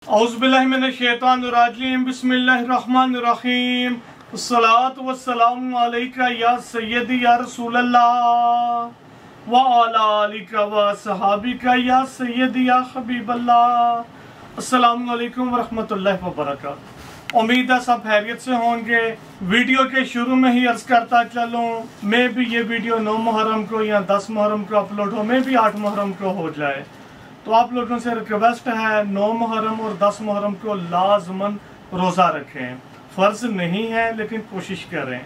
औज़ुबिल्लाहिमिनश्शैतानिर्रजीम बिस्मिल्लाहिर्रहमानिर्रहीम अस्सलातु वस्सलामु अलैका या सय्यदी या रसूलल्लाह व अला आलिका व सहाबिका या सय्यदी या हबीबल्लाह। अस्सलामु अलैकुम व रहमतुल्लाहि व बरकातहू। उम्मीद है सब खैरियत से होंगे। वीडियो के शुरू में ही अर्ज करता चलूँ, मैं भी ये वीडियो 9 मुहर्रम को या 10 मुहर्रम को अपलोड हो, मैं भी 8 मुहर्रम को हो जाए, तो आप लोगों से रिक्वेस्ट है 9 मुहर्रम और 10 मुहर्रम को लाजमन रोज़ा रखें। फ़र्ज नहीं है लेकिन कोशिश करें।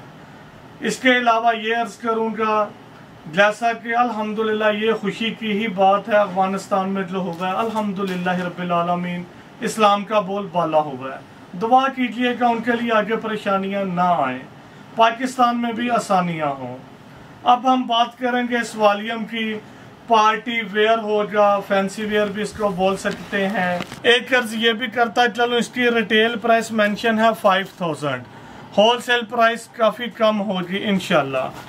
इसके अलावा ये अर्ज करूँगा, जैसा कि अल्हम्दुलिल्लाह ये खुशी की ही बात है, अफगानिस्तान में जो हुआ है अल्हम्दुलिल्लाह रब्बिल आलमीन, इस्लाम का बोलबाला हुआ है। दुआ कीजिएगा उनके लिए आगे परेशानियां ना आए, पाकिस्तान में भी आसानियां हों। अब हम बात करेंगे इस वॉल्यूम की। पार्टी वेयर होगा, फैंसी वेयर भी इसको बोल सकते हैं। एक अर्ज ये भी करता चलो, इसकी रिटेल प्राइस मेंशन है 5000, होलसेल प्राइस काफ़ी कम होगी इंशाल्लाह।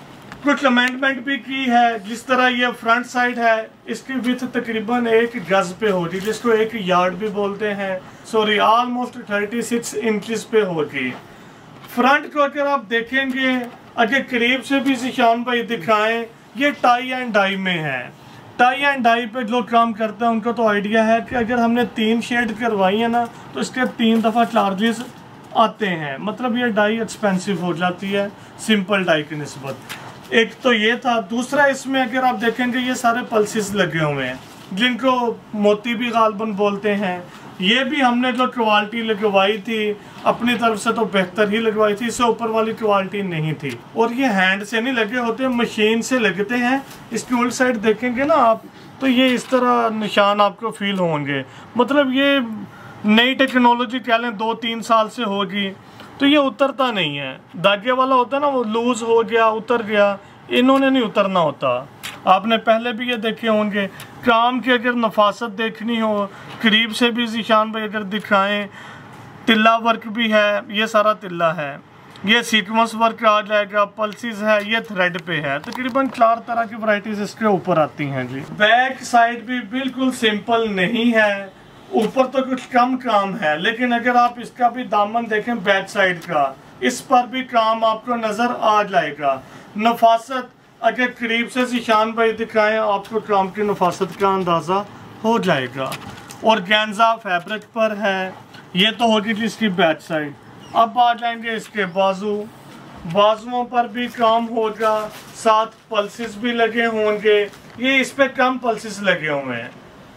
कुछ अमेंडमेंट भी की है, जिस तरह ये फ्रंट साइड है इसकी विड्थ तकरीबन 1 गज पे होगी, जिसको 1 यार्ड भी बोलते हैं, सॉरी ऑलमोस्ट 36 इंचेस पे होगी। फ्रंट को अगर आप देखेंगे, अगर करीब से भी जिशान भाई दिखाएं, ये टाई एंड डाई में है। टाई एंड डाई पे जो काम करते हैं उनको तो आइडिया है कि अगर हमने 3 शेड करवाई है ना तो इसके 3 दफ़ा चार्जेस आते हैं, मतलब ये डाई एक्सपेंसिव हो जाती है सिंपल डाई की निस्बत। एक तो ये था। दूसरा, इसमें अगर आप देखेंगे ये सारे पल्सेस लगे हुए हैं, जिनको मोती भी गालबन बोलते हैं। ये भी हमने जो क्वालिटी लगवाई थी अपनी तरफ से तो बेहतर ही लगवाई थी, इससे ऊपर वाली क्वालिटी नहीं थी। और ये हैंड से नहीं लगे होते, मशीन से लगते हैं। इसकी उल्ट साइड देखेंगे ना आप तो ये इस तरह निशान आपको फील होंगे, मतलब ये नई टेक्नोलॉजी कह लें 2-3 साल से होगी। तो ये उतरता नहीं है, धागे वाला होता है ना, वो लूज हो गया उतर गया, इन्होंने नहीं उतरना होता। आपने पहले भी ये देखे होंगे। काम की अगर नफासत देखनी हो, करीब से भी जिशान भाई अगर दिखाएं, तिल्ला वर्क भी है, ये सारा तिल्ला है, ये सीक्वेंस वर्क आ जाएगा, पल्सेस है, ये थ्रेड पे है। तकरीबन 4 तरह की वैरायटीज इसके ऊपर आती हैं जी। बैक साइड भी बिल्कुल सिंपल नहीं है, ऊपर तो कुछ कम काम है, लेकिन अगर आप इसका भी दामन देखें बैक साइड का, इस पर भी काम आपको नजर आ जाएगा। नफासत अगर करीब से जिशान भाई दिखाएं, आपको काम की नफासत का अंदाजा हो जाएगा। और गेंजा फैब्रिक पर है। ये तो होगी इसकी बैक साइड। अब आ जाएंगे इसके बाजू। बाजुओं पर भी काम होगा, साथ पल्सेस भी लगे होंगे। ये इस पे कम पल्सेस लगे हुए हैं।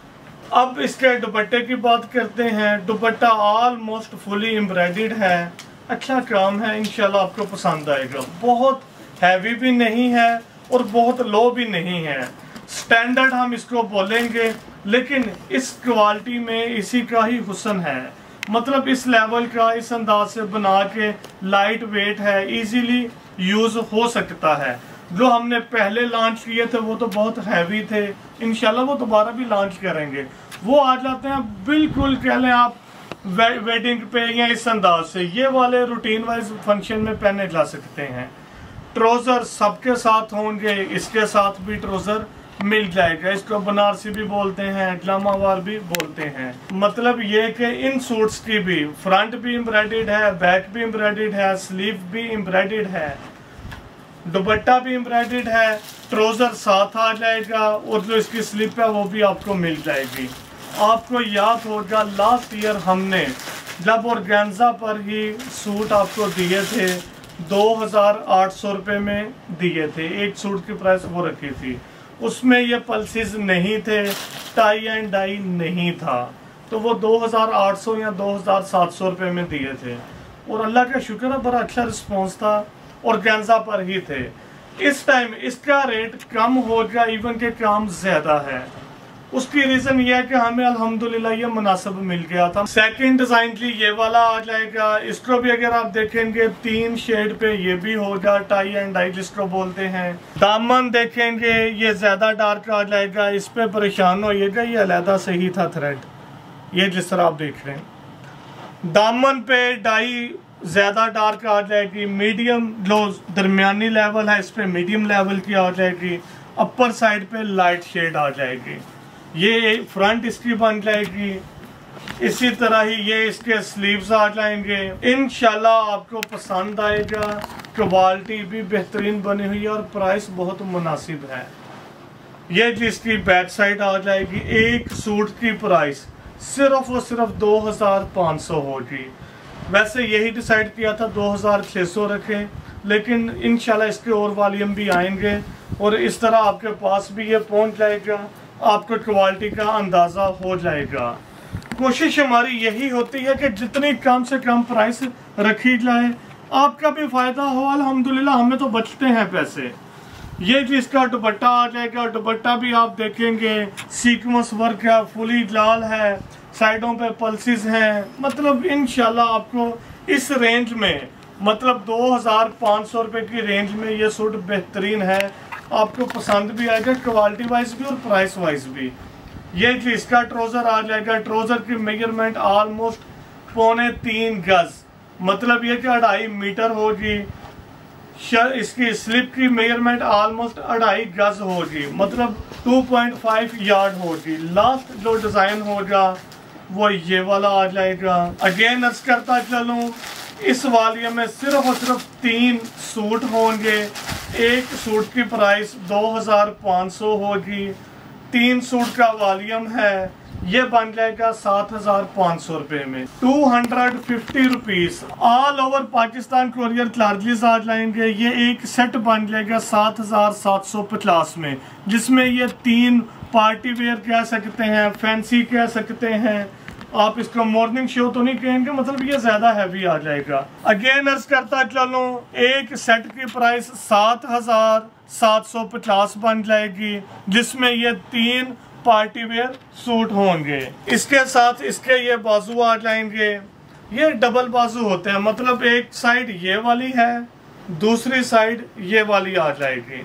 अब इसके दुपट्टे की बात करते हैं। दुपट्टा ऑलमोस्ट फुली एम्ब्रॉयडर्ड है, अच्छा काम है, इंशाल्लाह आपको पसंद आएगा। बहुत हैवी भी नहीं है और बहुत लो भी नहीं है, स्टैंडर्ड हम इसको बोलेंगे, लेकिन इस क्वालिटी में इसी का ही हुस्न है। मतलब इस लेवल का, इस अंदाज से बना के लाइट वेट है, इजीली यूज हो सकता है। जो हमने पहले लॉन्च किए थे वो तो बहुत हैवी थे, इंशाल्लाह वो दोबारा भी लॉन्च करेंगे। वो आ जाते हैं बिल्कुल कह लें आप वेडिंग पे या इस अंदाज से, ये वाले रूटीन वाइज फंक्शन में पहने जा सकते हैं। ट्राउजर सबके साथ होंगे, इसके साथ भी ट्राउजर मिल जाएगा। इसको बनारसी भी बोलते हैं, इस्लामाबाद भी बोलते हैं। मतलब ये कि इन सूट्स की भी फ्रंट भी एम्ब्रॉयडर्ड है, बैक भी एम्ब्रॉयडर्ड है, स्लीव भी एम्ब्रॉयडर्ड है, दुपट्टा भी एम्ब्रॉयडर्ड है, ट्राउजर साथ आ जाएगा और जो इसकी स्लिप है वो भी आपको मिल जाएगी। आपको याद होगा लास्ट ईयर हमने जब ऑर्गेन्जा पर ही सूट आपको दिए थे 2800 रुपये में दिए थे, एक सूट की प्राइस वो रखी थी। उसमें ये पल्सेस नहीं थे, टाई एंड डाई नहीं था, तो वो 2800 या 2700 रुपये में दिए थे। और अल्लाह का शुक्र है बड़ा अच्छा रिस्पॉन्स था, ऑर्गेन्जा पर ही थे। इस टाइम इसका रेट कम हो गया, इवन के काम ज्यादा है। उसकी रीजन ये है कि हमें अल्हम्दुलिल्लाह ये मुनासिब मिल गया था। सेकंड डिजाइन जी ये वाला आ जाएगा। इसको भी अगर आप देखेंगे 3 शेड पे ये भी होगा, टाई एंड डाई जिसको बोलते हैं। दामन देखेंगे ये ज्यादा डार्क आ जाएगा, इस पे परेशान होइएगा, ये अलहदा से ही था थ्रेड, ये जिस तरह आप देख रहे हैं। दामन पे डाई ज्यादा डार्क आ जाएगी, मीडियम जो दरमियानी लेवल है इस पे मीडियम लेवल की आ जाएगी, अपर साइड पे लाइट शेड आ जाएगी। ये फ्रंट इसकी बन जाएगी, इसी तरह ही ये इसके स्लीव्स आ जाएंगे। इंशाल्लाह आपको पसंद आएगा। क्वालिटी भी बेहतरीन बनी हुई है और प्राइस बहुत मुनासिब है। ये जिसकी बैक साइड आ जाएगी। एक सूट की प्राइस सिर्फ और सिर्फ 2500 होगी। वैसे यही डिसाइड किया था 2600 रखें, लेकिन इंशाल्लाह इसके और वॉल्यूम भी आएंगे और इस तरह आपके पास भी ये पहुंच जाएगा, आपको क्वालिटी का अंदाज़ा हो जाएगा। कोशिश हमारी यही होती है कि जितनी कम से कम प्राइस रखी जाए, आपका भी फ़ायदा हो। अल्हम्दुलिल्लाह हमें तो बचते हैं पैसे। ये जिसका दुपट्टा आ जाएगा, दुपट्टा भी आप देखेंगे सीक्वेंस वर्क है, फुली लाल है, साइडों पे पल्सेस हैं। मतलब इंशाल्लाह आपको इस रेंज में, मतलब 2500 रुपये की रेंज में ये सूट बेहतरीन है। आपको पसंद भी आएगा क्वालिटी वाइज भी और प्राइस वाइज भी। ये इसका ट्राउज़र आ जाएगा। ट्राउज़र की मेजरमेंट ऑलमोस्ट 3.25 गज, मतलब ये कि 2.5 मीटर होगी। इसकी स्लिप की मेजरमेंट ऑलमोस्ट 2.5 गज होगी, मतलब 2.5 यार्ड होगी। लास्ट जो डिज़ाइन होगा वो ये वाला आ जाएगा। अगेन अर्ज करता चलूँ, इस वॉल्यूम में सिर्फ और सिर्फ 3 सूट होंगे। एक सूट की प्राइस 2500 होगी। 3 सूट का वॉल्यूम है, ये बन जाएगा 7500 रुपये में, 250 rupees. All over Pakistan courier charges आ जाएंगे। ये एक सेट बन जाएगा 7750 में, जिसमें ये 3 पार्टी वेयर कह सकते हैं, फैंसी कह सकते हैं। आप इसको मॉर्निंग शो तो नहीं कहेंगे, मतलब ये ज्यादा हैवी आ जाएगा। अगेन अर्ज करता चलूं, एक सेट की प्राइस 7750 बन जाएगी, जिसमें ये 3 पार्टी वेयर सूट होंगे। इसके साथ इसके ये बाजू आ जाएंगे। ये डबल बाजू होते हैं, मतलब एक साइड ये वाली है, दूसरी साइड ये वाली आ जाएगी।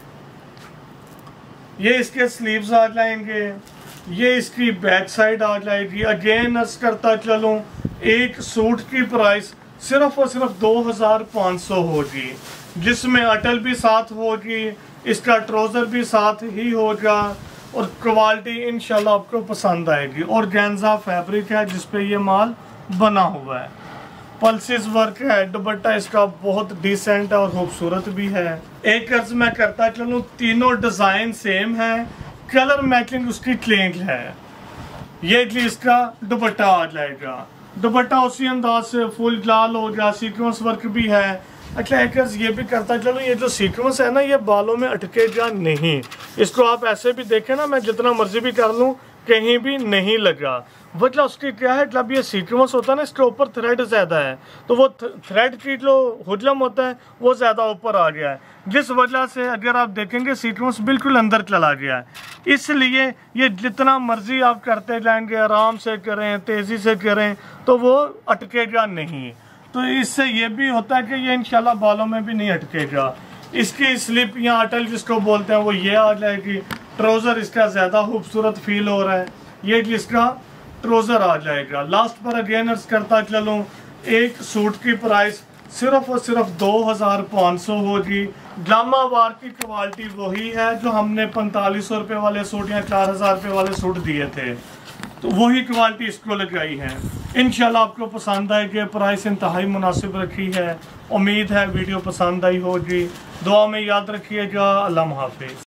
ये इसके स्लीव्स आ जाएंगे। ये इसकी बैक साइड आ जाएगी। अगेन अर्ज करता चलूं, एक सूट की प्राइस सिर्फ और सिर्फ 2500 होगी, जिसमें अटल भी साथ होगी, इसका ट्राउज़र भी साथ ही होगा और क्वालिटी इंशाल्लाह आपको पसंद आएगी। और गेंजा फैब्रिक है जिसपे ये माल बना हुआ है, पल्सेस वर्क है। दुपट्टा इसका बहुत डिसेंट है और खूबसूरत भी है। एक अर्ज मैं करता चलूं, तीनों डिज़ाइन सेम है, कलर मैचिंग उसकी क्लीन है। ये जी इसका दुपट्टा आ जाएगा। दुपट्टा उसी अंदाज से फुल लाल हो गया, सीक्वेंस वर्क भी है। अच्छा एक ये भी करता चलो, ये जो सीक्वेंस है ना, ये बालों में अटकेगा नहीं। इसको आप ऐसे भी देखें ना, मैं जितना मर्जी भी कर लूँ कहीं भी नहीं लगा। वजह उसकी क्या है, जब ये सीक्वेंस होता है ना, इसके ऊपर थ्रेड ज़्यादा है, तो वो थ्रेड की जो हुजलम होता है वो ज़्यादा ऊपर आ गया है, जिस वजह से अगर आप देखेंगे सीक्वेंस बिल्कुल अंदर चला गया है। इसलिए ये जितना मर्जी आप करते जाएंगे, आराम से करें, तेज़ी से करें, तो वो अटकेगा नहीं। तो इससे ये भी होता है कि ये इंशाल्लाह बालों में भी नहीं अटकेगा। इसकी स्लिप या अटल जिसको बोलते हैं वो ये आ जाएगी। ट्राउज़र इसका ज़्यादा खूबसूरत फील हो रहा है। ये जिसका ट्राउज़र आ जाएगा। लास्ट पर अगेन अर्ज करता चलूँ, एक सूट की प्राइस सिर्फ और सिर्फ 2500 होगी। ड्रामा वार की क्वालिटी वही है जो हमने 4500 रुपये वाले सूट या 4000 रुपये वाले सूट दिए थे, तो वही क्वालिटी इसको लगाई है। इंशाल्लाह आपको पसंद आएगी। प्राइस इंतहाई मुनासिब रखी है। उम्मीद है वीडियो पसंद आई होगी। दुआ में याद रखिएगा। अल्लाह हाफिज़।